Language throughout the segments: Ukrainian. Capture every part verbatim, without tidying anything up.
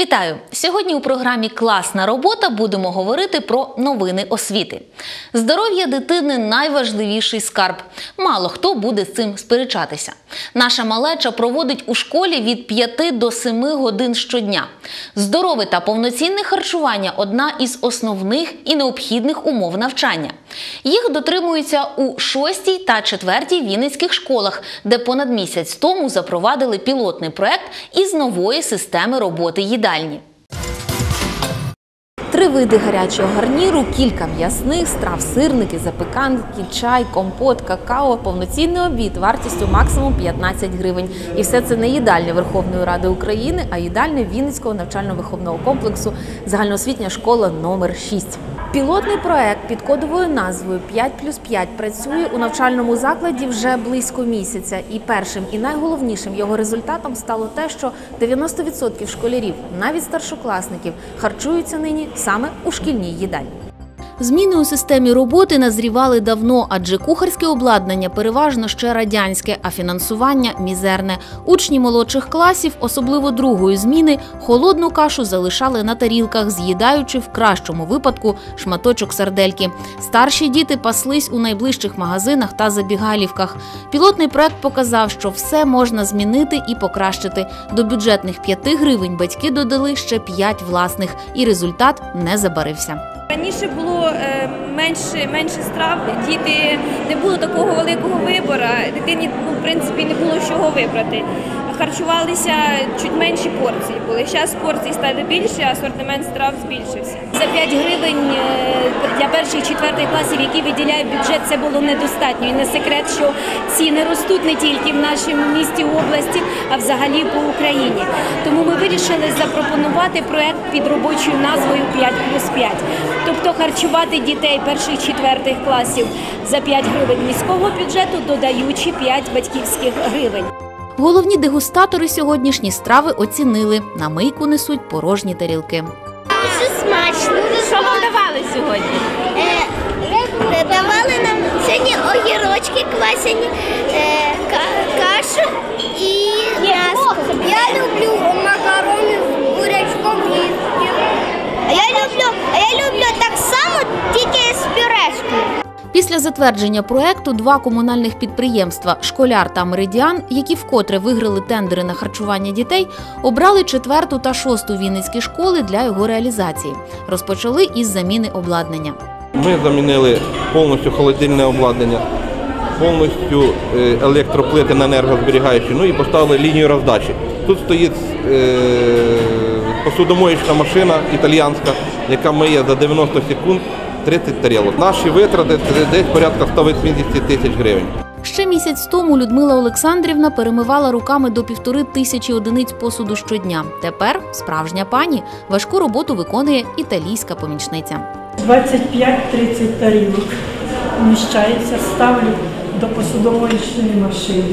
Вітаю! Сьогодні у програмі «Класна робота» будемо говорити про новини освіти. Здоров'я дитини – найважливіший скарб. Мало хто буде з цим сперечатися. Наша малеча проводить у школі від п'яти до семи годин щодня. Здорове та повноцінне харчування – одна із основних і необхідних умов навчання. Їх дотримуються у шостій та четвертій вінницьких школах, де понад місяць тому запровадили пілотний проект із нової системи роботи їдальні. Три види гарячого гарніру, кілька м'ясних страв, сирники, запіканки, чай, компот, какао, повноцінний обід вартістю максимум п'ятнадцять гривень. І все це не їдальня Верховної Ради України, а їдальня Вінницького навчально-виховного комплексу «Загальноосвітня школа номер шість». Пілотний проект під кодовою назвою п'ять плюс п'ять працює у навчальному закладі вже близько місяця. І першим і найголовнішим його результатом стало те, що дев'яносто відсотків школярів, навіть старшокласників, харчуються нині саме у шкільній їдальні. Зміни у системі роботи назрівали давно, адже кухарське обладнання переважно ще радянське, а фінансування – мізерне. Учні молодших класів, особливо другої зміни, холодну кашу залишали на тарілках, з'їдаючи в кращому випадку шматочок сардельки. Старші діти паслись у найближчих магазинах та забігалівках. Пілотний проект показав, що все можна змінити і покращити. До бюджетних п'яти гривень батьки додали ще п'ять власних, і результат не забарився. Раніше було е, менше, менше страв, діти, не було такого великого вибору, дитині, ну, в принципі, не було чого вибрати. Харчувалися чуть менші порції були. Зараз порції стали більше, а асортимент страв збільшився. За п'ять гривень для перших четвертих класів, які виділяє бюджет, це було недостатньо. І не секрет, що ціни ростуть не тільки в нашому місті, області, а взагалі по Україні. Тому ми вирішили запропонувати проект під робочою назвою п'ять плюс п'ять. Тобто харчувати дітей перших четвертих класів за п'ять гривень міського бюджету, додаючи п'ять батьківських гривень. Головні дегустатори сьогоднішні страви оцінили. На мийку несуть порожні тарілки. Дуже смачно. Що вам давали сьогодні? Е, давали нам сьогодні огірочки квасені, е, кашу і м'ясо. Я люблю макарони з бурячком і а я люблю, а я люблю так само, тільки з пюрешкою. Після затвердження проекту два комунальних підприємства «Школяр» та «Меридіан», які вкотре виграли тендери на харчування дітей, обрали четверту та шосту вінницькі школи для його реалізації. Розпочали із заміни обладнання. Ми замінили повністю холодильне обладнання, повністю електроплити на енергозберігаючі, ну і поставили лінію роздачі. Тут стоїть е, посудомоєчна машина італійська, яка миє за дев'яносто секунд тридцять тарілок. Наші витрати – десь порядка сто вісімдесят тисяч гривень. Ще місяць тому Людмила Олександрівна перемивала руками до півтори тисячі одиниць посуду щодня. Тепер справжня пані. Важку роботу виконує італійська помічниця. двадцять п'ять - тридцять тарілок вміщається, ставлю до посудомоєчної машини.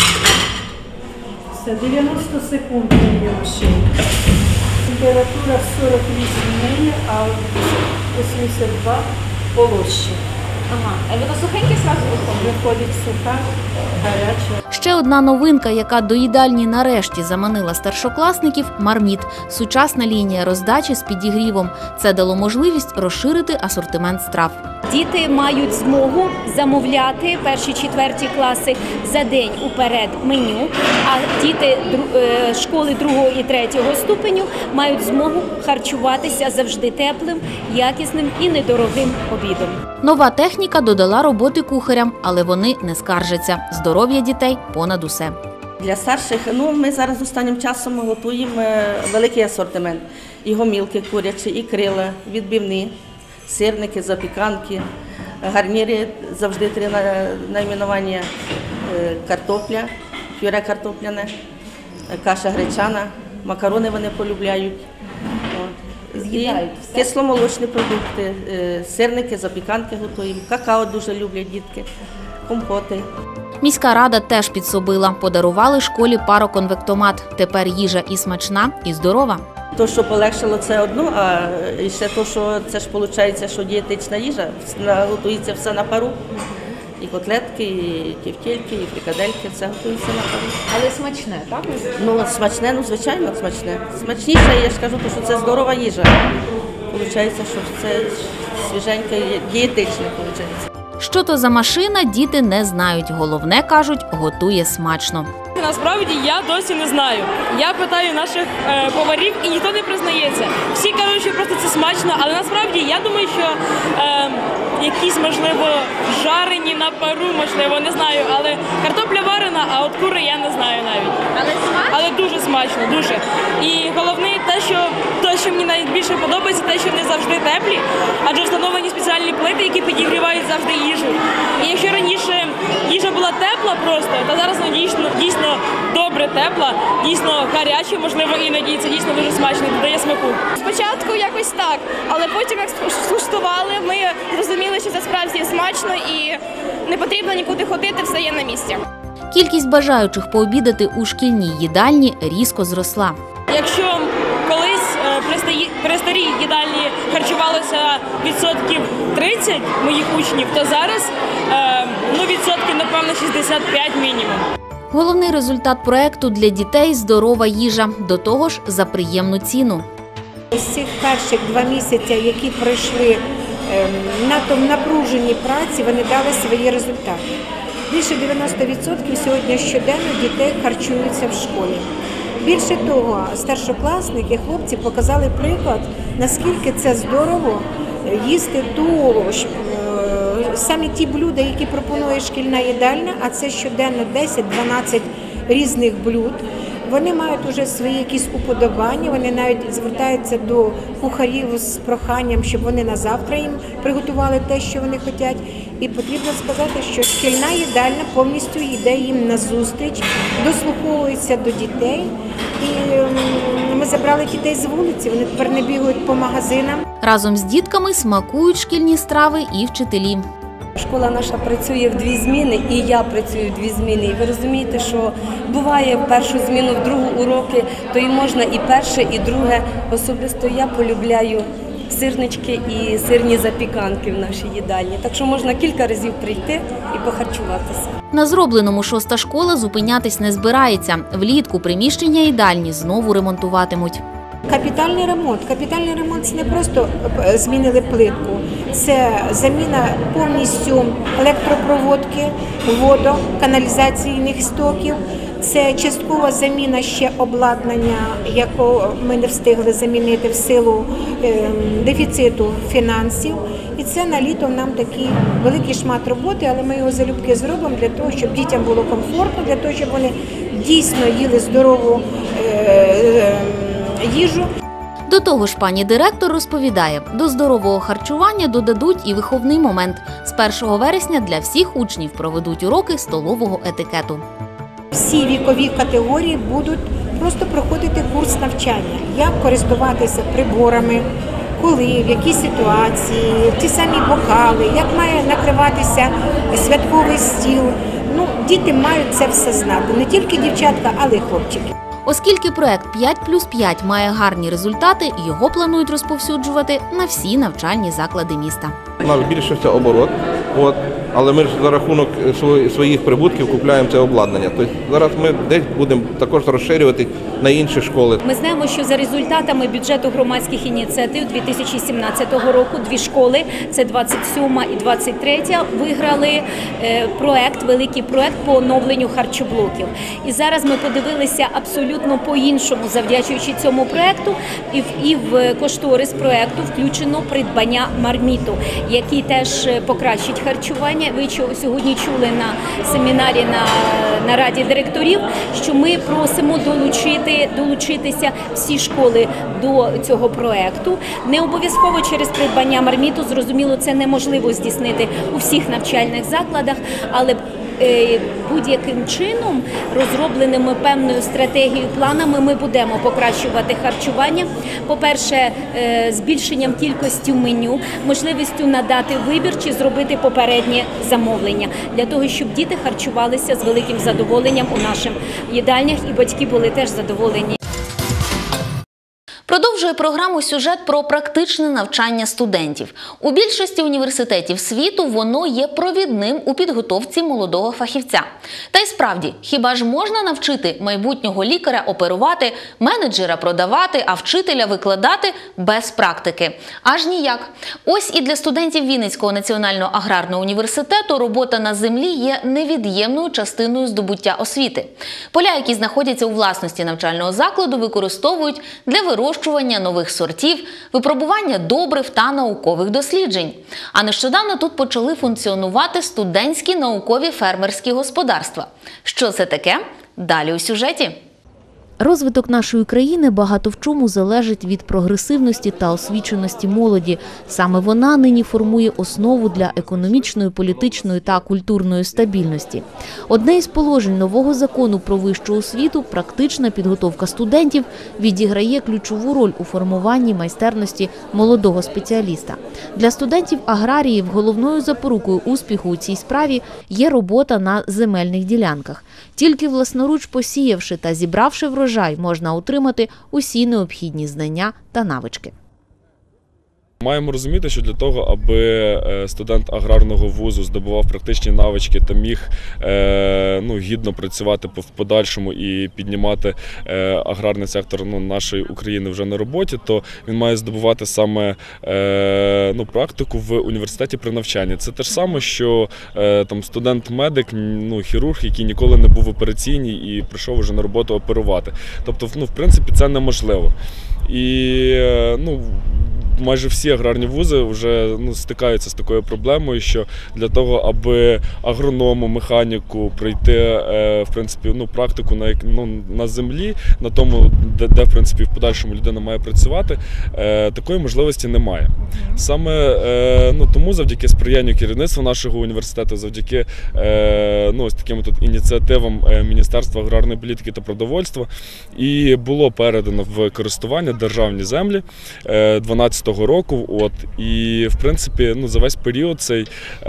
Це дев'яносто секунд є машина. Температура сорок вісім неї, а вісімдесят два полоще. Ага. А воно сухеньке зразу виходить? Виходить суха, гаряча. Ще одна новинка, яка до їдальні нарешті заманила старшокласників – «Марміт» – сучасна лінія роздачі з підігрівом. Це дало можливість розширити асортимент страв. Діти мають змогу замовляти перші-четверті класи за день уперед меню, а діти школи другого і третього ступеню мають змогу харчуватися завжди теплим, якісним і недорогим обідом. Нова техніка додала роботи кухарям, але вони не скаржаться. Здоров'я дітей понад усе. Для старших, ну, ми зараз останнім часом готуємо великий асортимент. І гомілки курячі, і крила, відбивні, сирники, запіканки, гарніри, завжди три найменування: картопля, пюре картопляне, каша гречана, макарони вони полюбляють. Кисломолочні продукти, сирники, запіканки готуємо, какао дуже люблять дітки, компоти. Міська рада теж підсобила. Подарували школі пароконвектомат. Тепер їжа і смачна, і здорова. То, що полегшило, це одно, а ще то, що це ж виходить, що дієтична їжа, готується все на пару. І котлетки, і тівтільки, і фрикадельки, все готується на пару. Але смачне, так? Ну, смачне, ну, звичайно, смачне. Смачніше, я ж кажу, що це здорова їжа. Получається, що це свіженьке, дієтичне, виходить. Що то за машина, діти не знають. Головне, кажуть, готує смачно. Насправді я досі не знаю. Я питаю наших е, поварів і ніхто не признається. Всі кажуть, що просто це смачно, але насправді я думаю, що е, якісь, можливо, жарені на пару, можливо, не знаю, але картопля варена, а от кури я не знаю навіть. Але смачно? Але дуже смачно, дуже. І головне те, що те, що мені найбільше подобається, те, що вони завжди теплі, адже встановлені спеціальні плити, які підігрівають завжди їжу. І якщо раніше їжа була тепла просто, то зараз вона дійсно, дійсно добре тепла, дійсно гаряча, можливо, іноді це дійсно дуже смачно, додає смаку. Спочатку якось так, але потім, як скуштували, ми зрозуміли, що це справді смачно і не потрібно нікуди ходити, все є на місці. Кількість бажаючих пообідати у шкільній їдальні різко зросла. Якщо колись е, при старій- при старій їдальні харчувалося відсотків тридцять моїх учнів, то зараз е, ну, відсотків, напевно, шістдесят п'ять мінімум. Головний результат проекту для дітей – здорова їжа, до того ж за приємну ціну. Ось цих перших два місяці, які пройшли ем, надто в напруженій праці, вони дали свої результати. Більше дев'яносто відсотків сьогодні щоденно дітей харчуються в школі. Більше того, старшокласники, хлопці показали приклад, наскільки це здорово їсти ту, е, самі ті блюда, які пропонує шкільна їдальня, а це щоденно десять-дванадцять різних блюд. Вони мають вже свої якісь уподобання, вони навіть звертаються до кухарів з проханням, щоб вони на завтра їм приготували те, що вони хочуть. І потрібно сказати, що шкільна їдальня повністю йде їм назустріч, дослуховується до дітей. І ми забрали дітей з вулиці, вони тепер не бігають по магазинам. Разом з дітками смакують шкільні страви і вчителі. Школа наша працює в дві зміни, і я працюю в дві зміни. І ви розумієте, що буває в першу зміну, в другу уроки, то і можна і перше, і друге. Особисто я полюбляю сирнички і сирні запіканки в нашій їдальні. Так що можна кілька разів прийти і похарчуватися. На зробленому шоста школа зупинятись не збирається. Влітку приміщення їдальні знову ремонтуватимуть. Капітальний ремонт. Капітальний ремонт – це не просто змінили плитку, це заміна повністю електропроводки, водо, каналізаційних стоків, це часткова заміна ще обладнання, якого ми не встигли замінити в силу е, дефіциту фінансів. І це на літо нам такий великий шмат роботи, але ми його залюбки зробимо для того, щоб дітям було комфортно, для того, щоб вони дійсно їли здорову е, е, їжу. До того ж, пані директор розповідає, до здорового харчування додадуть і виховний момент. З першого вересня для всіх учнів проведуть уроки столового етикету. Всі вікові категорії будуть просто проходити курс навчання, як користуватися приборами, коли, в якій ситуації, ті самі бокали, як має накриватися святковий стіл. Ну, діти мають це все знати, не тільки дівчатка, але й хлопчики. Оскільки проект п'ять плюс п'ять має гарні результати, його планують розповсюджувати на всі навчальні заклади міста. У нас збільшився оборот, от, але ми ж за рахунок своїх прибутків купуємо це обладнання. Тобто зараз ми десь будемо також розширювати на інші школи. Ми знаємо, що за результатами бюджету громадських ініціатив дві тисячі сімнадцятого року дві школи, це двадцять сьома і двадцять третя, виграли проект, великий проект по оновленню харчоблоків. І зараз ми подивилися абсолютно по-іншому, завдячуючи цьому проекту, і в, і в кошторис проекту включено придбання марміту, який теж покращить харчування. Ви сьогодні чули на семінарі на, на раді директорів, що ми просимо долучити, долучитися всі школи до цього проекту. Не обов'язково через придбання марміту, зрозуміло, це неможливо здійснити у всіх навчальних закладах, але будь-яким чином, розробленими певною стратегією, планами, ми будемо покращувати харчування. По-перше, збільшенням кількості меню, можливістю надати вибір чи зробити попереднє замовлення, для того, щоб діти харчувалися з великим задоволенням у наших їдальнях і батьки були теж задоволені. Продовжує програму сюжет про практичне навчання студентів. У більшості університетів світу воно є провідним у підготовці молодого фахівця. Та й справді, хіба ж можна навчити майбутнього лікаря оперувати, менеджера продавати, а вчителя викладати без практики? Аж ніяк. Ось і для студентів Вінницького національного аграрного університету робота на землі є невід'ємною частиною здобуття освіти. Поля, які знаходяться у власності навчального закладу, використовують для вирощування нових сортів, випробування добрив та наукових досліджень. А нещодавно тут почали функціонувати студентські наукові фермерські господарства. Що це таке? Далі у сюжеті. Розвиток нашої країни багато в чому залежить від прогресивності та освіченості молоді. Саме вона нині формує основу для економічної, політичної та культурної стабільності. Одне із положень нового закону про вищу освіту – практична підготовка студентів відіграє ключову роль у формуванні майстерності молодого спеціаліста. Для студентів-аграріїв головною запорукою успіху у цій справі є робота на земельних ділянках. Тільки власноруч посіявши та зібравши врожай, можна отримати усі необхідні знання та навички. Маємо розуміти, що для того, аби студент аграрного вузу здобував практичні навички та міг ну, гідно працювати в подальшому і піднімати аграрний сектор ну, нашої України вже на роботі, то він має здобувати саме ну, практику в університеті при навчанні. Це те ж саме, що там, студент-медик, ну, хірург, який ніколи не був в операційній і прийшов вже на роботу оперувати. Тобто, ну, в принципі, це неможливо. І, ну, майже всі аграрні вузи вже ну, стикаються з такою проблемою, що для того, аби агроному, механіку пройти е, в принципі, ну, практику на, ну, на землі, на тому, де, де в принципі, в подальшому людина має працювати, е, такої можливості немає. Саме е, ну, тому завдяки сприянню керівництва нашого університету, завдяки е, ну, ось таким тут ініціативам Міністерства аграрної політики та продовольства і було передано в користування державні землі е, дванадцятого року, от, і в принципі ну, за весь період цей,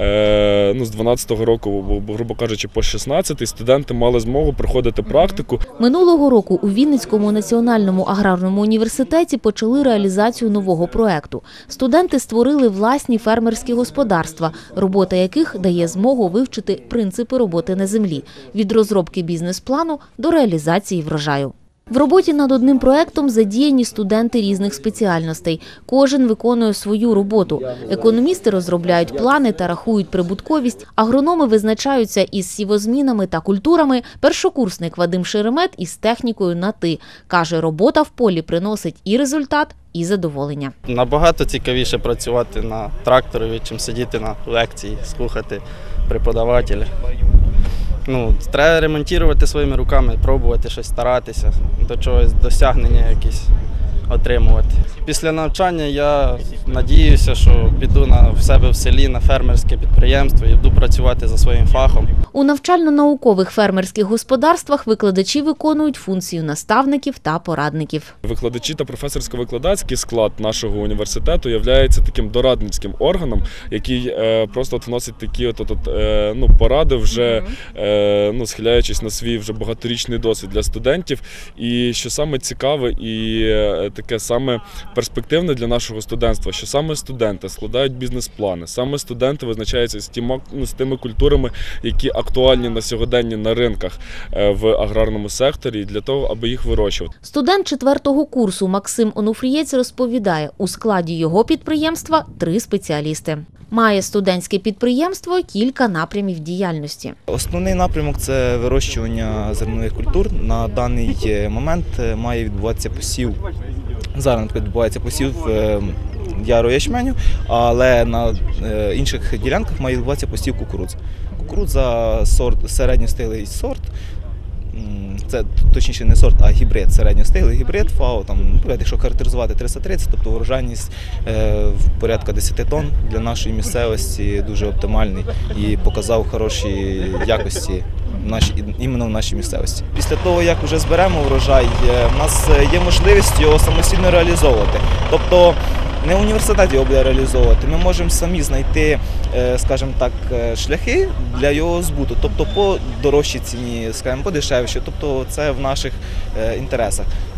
е, ну, з дванадцятого року, грубо кажучи, по шістнадцятий студенти мали змогу проходити практику. Минулого року у Вінницькому національному аграрному університеті почали реалізацію нового проекту. Студенти створили власні фермерські господарства, робота яких дає змогу вивчити принципи роботи на землі – від розробки бізнес-плану до реалізації врожаю. В роботі над одним проектом задіяні студенти різних спеціальностей. Кожен виконує свою роботу. Економісти розробляють плани та рахують прибутковість, агрономи визначаються із сівозмінами та культурами, першокурсник Вадим Шеремет із технікою на «ти». Каже, робота в полі приносить і результат, і задоволення. Набагато цікавіше працювати на тракторі, чим сидіти на лекції, слухати преподавателя. Ну, треба ремонтувати своїми руками, пробувати щось, старатися, до чогось досягнення якісь отримувати. Після навчання я надіюся, що піду на, в себе в селі на фермерське підприємство і буду працювати за своїм фахом. У навчально-наукових фермерських господарствах викладачі виконують функцію наставників та порадників. Викладачі та професорсько-викладацький склад нашого університету є таким дорадницьким органом, який е, просто от вносить такі от, от, е, ну, поради, вже е, ну, схиляючись на свій вже багаторічний досвід для студентів. І що саме цікаве і е, таке саме перспективне для нашого студентства, що саме студенти складають бізнес-плани, саме студенти визначаються з тими, ну, з тими культурами, які актуальні на сьогодення на ринках в аграрному секторі, для того, аби їх вирощувати. Студент четвертого курсу Максим Онуфрієць розповідає, у складі його підприємства три спеціалісти. Має студентське підприємство кілька напрямів діяльності. Основний напрямок – це вирощування зернових культур. На даний момент має відбуватися посів. Зараз відбувається посів яру ячменю, але на інших ділянках має відбуватися посів кукурудзи. Кукурудза – сорт, середньостиглий сорт. Це, точніше, не сорт, а гібрид, середньостиглий гібрид, ФАО, там, якщо характеризувати триста тридцять, тобто врожайність е, в порядка десять тонн для нашої місцевості дуже оптимальний і показав хороші якості наші, іменно в нашій місцевості. Після того, як вже зберемо врожай, в нас є можливість його самостійно реалізовувати. Тобто не університет його буде реалізовувати, ми можемо самі знайти, скажімо так, шляхи для його збуту, тобто по дорожчій ціні, скажімо, по дешевші, тобто це в наших інтересах.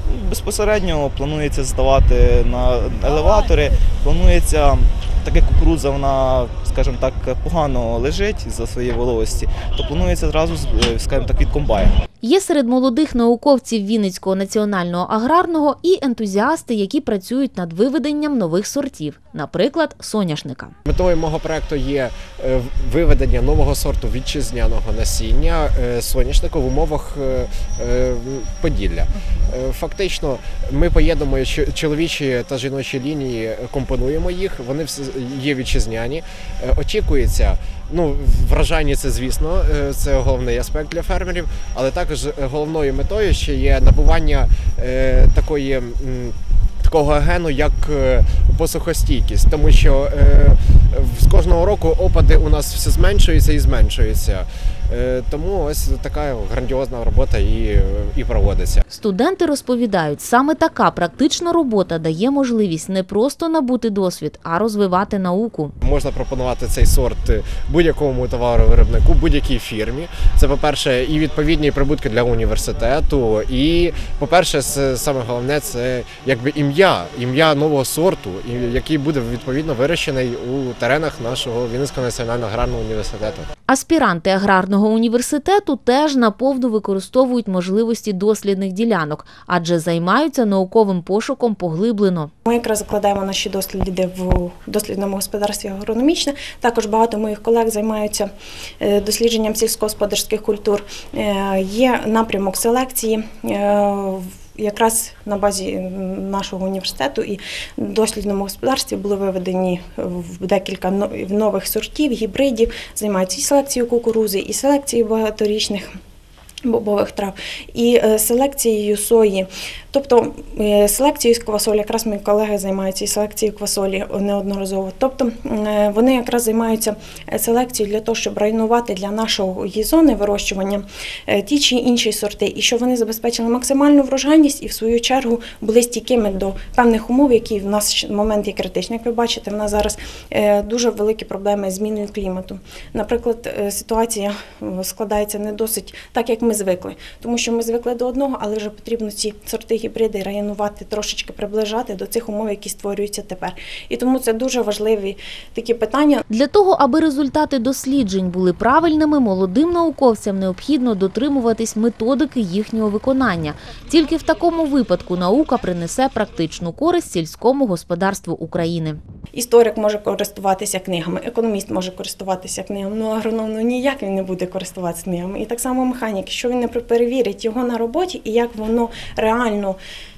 Безпосередньо планується здавати на елеватори, планується, так як кукурудза, вона, скажімо так, погано лежить за своєї вологості, то планується одразу, скажімо так, від комбайну. Є серед молодих науковців Вінницького національного аграрного і ентузіасти, які працюють над виведенням нових сортів, наприклад, соняшника. Метою мого проєкту є виведення нового сорту вітчизняного насіння соняшника в умовах Поділля. Фактично, ми поєднуємо чоловічі та жіночі лінії, компонуємо їх, вони є вітчизняні. Очікується, ну, врожайні це, звісно, це головний аспект для фермерів, але також головною метою ще є набування е, такої, такого гену, як посухостійкість, тому що е, з кожного року опади у нас все зменшуються і зменшуються. Тому ось така грандіозна робота і, і проводиться. Студенти розповідають, саме така практична робота дає можливість не просто набути досвід, а розвивати науку. Можна пропонувати цей сорт будь-якому товаровиробнику, будь-якій фірмі. Це, по-перше, і відповідні прибутки для університету, і, по-перше, саме головне, це якби ім'я, ім'я нового сорту, який буде відповідно вирощений у теренах нашого Вінницького національного аграрного університету. Аспіранти аграрного університету теж наповну використовують можливості дослідних ділянок, адже займаються науковим пошуком поглиблено. Ми якраз закладаємо наші досліди в дослідному господарстві агрономічне. Також багато моїх колег займаються дослідженням сільськогосподарських культур. Є напрямок селекції якраз на базі нашого університету і в дослідному господарстві були виведені декілька нових сортів, гібридів, займаються і селекцією кукурудзи, і селекцією багаторічних бобових трав, і селекцією сої. Тобто селекцією квасолі, якраз мої колеги займаються і селекцією квасолі неодноразово. Тобто вони якраз займаються селекцією для того, щоб районувати для нашої зони вирощування ті чи інші сорти, і щоб вони забезпечили максимальну врожайність і в свою чергу були стійкими до певних умов, які в нас в момент є критичні. Як ви бачите, в нас зараз дуже великі проблеми з зміною клімату. Наприклад, ситуація складається не досить так, як ми звикли, тому що ми звикли до одного, але вже потрібно ці сорти гібриди районувати, трошечки приближати до цих умов, які створюються тепер. І тому це дуже важливі такі питання. Для того, аби результати досліджень були правильними, молодим науковцям необхідно дотримуватись методики їхнього виконання. Тільки в такому випадку наука принесе практичну користь сільському господарству України. Історик може користуватися книгами, економіст може користуватися книгами, ну агроном ну, ніяк він не буде користуватися книгами. І так само механік, що він не перевірить його на роботі і як воно реально.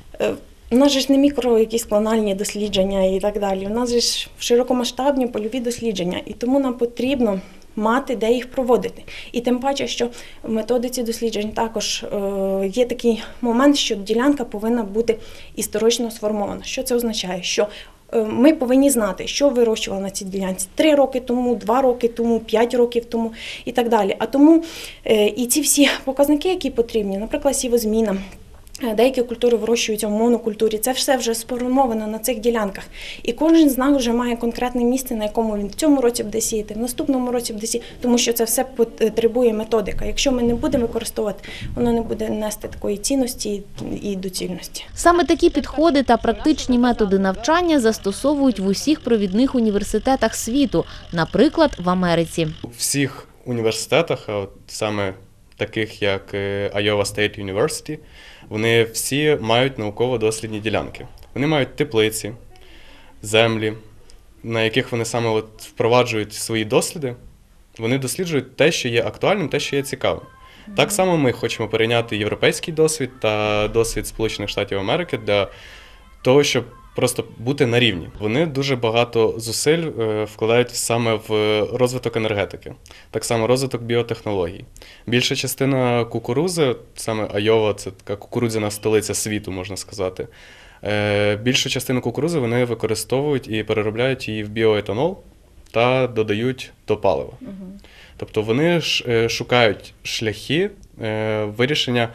У нас же ж не мікро якісь клональні дослідження і так далі. У нас же ж широкомасштабні польові дослідження, і тому нам потрібно мати, де їх проводити. І тим паче, що в методиці досліджень також е, є такий момент, що ділянка повинна бути історично сформована. Що це означає? Що ми повинні знати, що вирощували на цій ділянці три роки тому, два роки тому, п'ять років тому і так далі. А тому і ці всі показники, які потрібні, наприклад, сівозміна, деякі культури вирощуються в монокультурі, це все вже сформовано на цих ділянках. І кожен з нас вже має конкретне місце, на якому він в цьому році буде сіяти, в наступному році буде сіяти, тому що це все потребує методика. Якщо ми не будемо використовувати, воно не буде нести такої цінності і доцільності. Саме такі підходи та практичні методи навчання застосовують в усіх провідних університетах світу, наприклад, в Америці. У всіх університетах, а от саме таких як Iowa State University, вони всі мають науково-дослідні ділянки. Вони мають теплиці, землі, на яких вони саме от впроваджують свої досліди. Вони досліджують те, що є актуальним, те, що є цікавим. Mm-hmm. Так само ми хочемо перейняти європейський досвід та досвід Сполучених Штатів Америки для того, щоб просто бути на рівні. Вони дуже багато зусиль вкладають саме в розвиток енергетики, так само розвиток біотехнологій. Більша частина кукурудзи, саме Айова, це така кукурудзяна столиця світу, можна сказати. Більшу частину кукурудзи вони використовують і переробляють її в біоетанол та додають до палива. Угу. Тобто вони шукають шляхи вирішення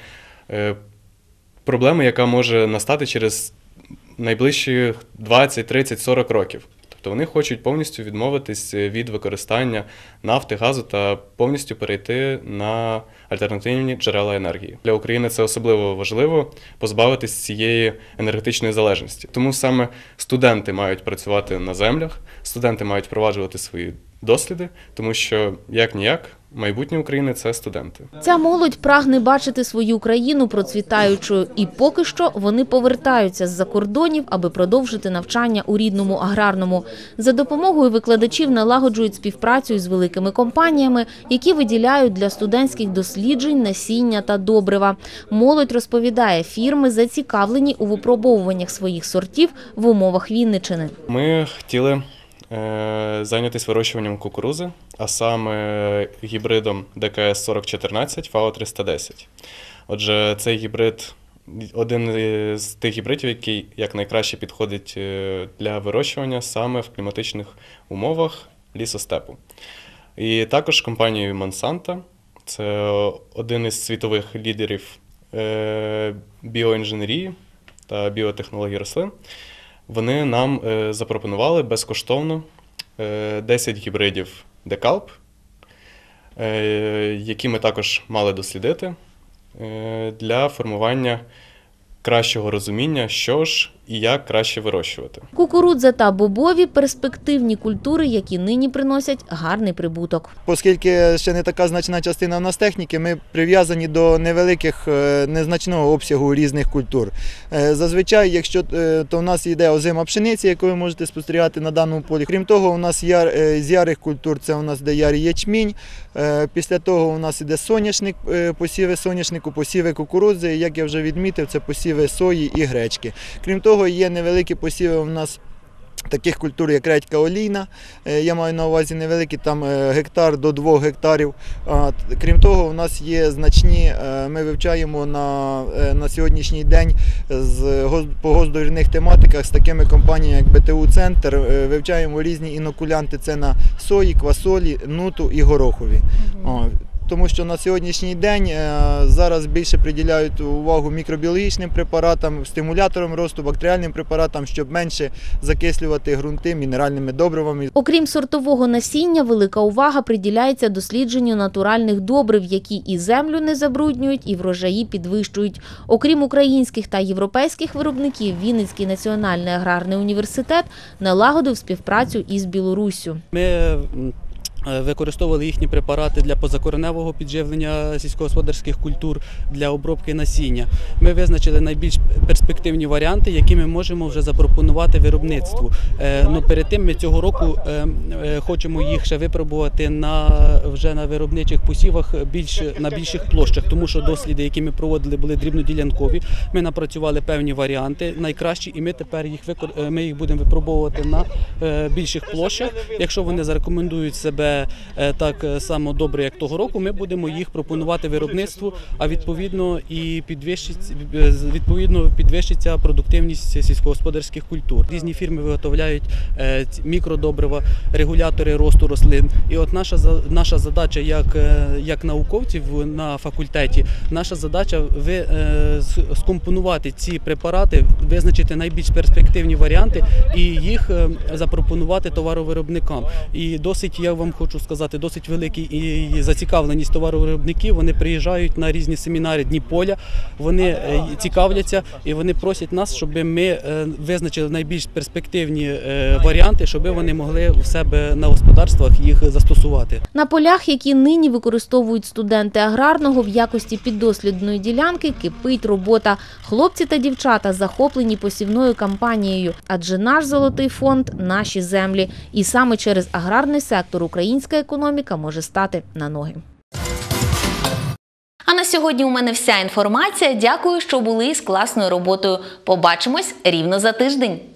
проблеми, яка може настати через найближчі двадцять, тридцять, сорок років. Тобто вони хочуть повністю відмовитись від використання нафти, газу та повністю перейти на альтернативні джерела енергії. Для України це особливо важливо позбавитись цієї енергетичної залежності. Тому саме студенти мають працювати на землях, студенти мають впроваджувати свої досліди, тому що, як-ніяк, майбутнє України – це студенти. Ця молодь прагне бачити свою країну процвітаючою, і поки що вони повертаються з-за кордонів, аби продовжити навчання у рідному аграрному. За допомогою викладачів налагоджують співпрацю з великими компаніями, які виділяють для студентських досліджень насіння та добрива. Молодь розповідає, фірми зацікавлені у випробовуваннях своїх сортів в умовах Вінниччини. Ми хотіли зайнятися вирощуванням кукурузи, а саме гібридом Д К С сорок чотирнадцять ФАО триста десять. Отже, цей гібрид один з тих гібридів, який якнайкраще підходить для вирощування саме в кліматичних умовах лісостепу. І також компанією Monsanto, це один із світових лідерів біоінженерії та біотехнологій рослин. Вони нам запропонували безкоштовно десять гібридів декалп, які ми також мали дослідити для формування кращого розуміння, що ж і як краще вирощувати. Кукурудза та бобові – перспективні культури, які нині приносять гарний прибуток. Оскільки ще не така значна частина в нас техніки, ми прив'язані до невеликих, незначного обсягу різних культур. Зазвичай, якщо то в нас йде озима пшениці, яку ви можете спостерігати на даному полі. Крім того, у нас яр, з ярих культур це у нас де ярий ячмінь. Після того у нас йде соняшник, посіви соняшнику, посіви кукурудзи, як я вже відмітив, це посіви сої і гречки. Крім того, є невеликі посіви у нас таких культур, як редька олійна. Я маю на увазі невеликі, там гектар до двох гектарів. Крім того, у нас є значні, ми вивчаємо на, на сьогоднішній день з, по госдовірних тематиках з такими компаніями, як Б Т У-центр, вивчаємо різні інокулянти, це на сої, квасолі, нуту і горохові. Mm-hmm. Тому що на сьогоднішній день зараз більше приділяють увагу мікробіологічним препаратам, стимуляторам росту, бактеріальним препаратам, щоб менше закислювати ґрунти мінеральними добривами. Окрім сортового насіння, велика увага приділяється дослідженню натуральних добрив, які і землю не забруднюють, і врожаї підвищують. Окрім українських та європейських виробників, Вінницький національний аграрний університет налагодив співпрацю із Білоруссю. Ми використовували їхні препарати для позакореневого підживлення сільськогосподарських культур, для обробки насіння. Ми визначили найбільш перспективні варіанти, які ми можемо вже запропонувати виробництву. Но перед тим ми цього року хочемо їх ще випробувати на, вже на виробничих посівах більш, на більших площах, тому що досліди, які ми проводили, були дрібноділянкові. Ми напрацювали певні варіанти найкращі, і ми тепер їх, ми їх будемо випробовувати на більших площах. Якщо вони зарекомендують себе так само добре, як того року, ми будемо їх пропонувати виробництву, а відповідно і підвищиться, відповідно підвищиться продуктивність сільськогосподарських культур. Різні фірми виготовляють мікродобрива, регулятори росту рослин. І от наша наша задача як, як науковців на факультеті, наша задача ви, скомпонувати ці препарати, визначити найбільш перспективні варіанти і їх запропонувати товаровиробникам. І досить, я вам хочу сказати, досить велика і зацікавленість товаровиробників. Вони приїжджають на різні семінари Дні поля, вони цікавляться і вони просять нас, щоб ми визначили найбільш перспективні варіанти, щоб вони могли в себе на господарствах їх застосувати. На полях, які нині використовують студенти аграрного в якості піддослідної ділянки, кипить робота. Хлопці та дівчата захоплені посівною кампанією, адже наш золотий фонд – наші землі. І саме через аграрний сектор українська економіка може стати на ноги. А на сьогодні у мене вся інформація. Дякую, що були з класною роботою. Побачимось рівно за тиждень.